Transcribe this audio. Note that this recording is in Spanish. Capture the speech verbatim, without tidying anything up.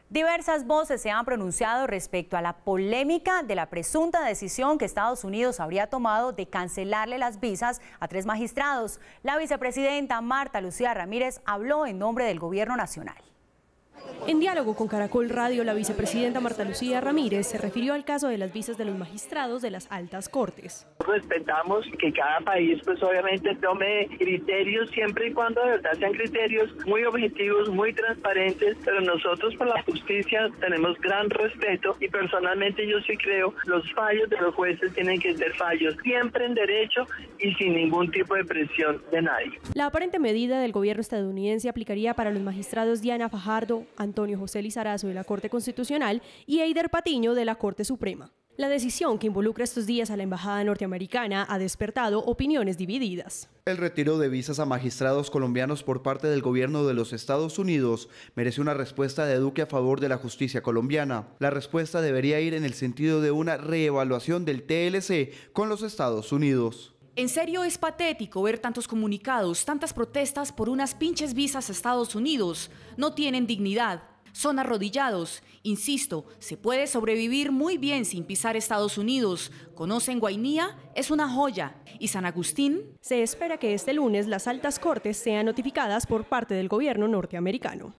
Diversas voces se han pronunciado respecto a la polémica de la presunta decisión que Estados Unidos habría tomado de cancelarle las visas a tres magistrados. La vicepresidenta Marta Lucía Ramírez habló en nombre del Gobierno Nacional. En diálogo con Caracol Radio, la vicepresidenta Marta Lucía Ramírez se refirió al caso de las visas de los magistrados de las altas cortes. Respetamos que cada país pues obviamente tome criterios siempre y cuando de verdad sean criterios muy objetivos, muy transparentes, pero nosotros por la justicia tenemos gran respeto y personalmente yo sí creo los fallos de los jueces tienen que ser fallos siempre en derecho y sin ningún tipo de presión de nadie. La aparente medida del gobierno estadounidense aplicaría para los magistrados Diana Fajardo, Antonio José Lizarazo de la Corte Constitucional y Eider Patiño de la Corte Suprema. La decisión, que involucra estos días a la embajada norteamericana, ha despertado opiniones divididas. El retiro de visas a magistrados colombianos por parte del gobierno de los Estados Unidos merece una respuesta de Duque a favor de la justicia colombiana. La respuesta debería ir en el sentido de una reevaluación del T L C con los Estados Unidos. En serio es patético ver tantos comunicados, tantas protestas por unas pinches visas a Estados Unidos. No tienen dignidad, son arrodillados. Insisto, se puede sobrevivir muy bien sin pisar Estados Unidos. ¿Conocen Guainía? Es una joya. ¿Y San Agustín? Se espera que este lunes las altas cortes sean notificadas por parte del gobierno norteamericano.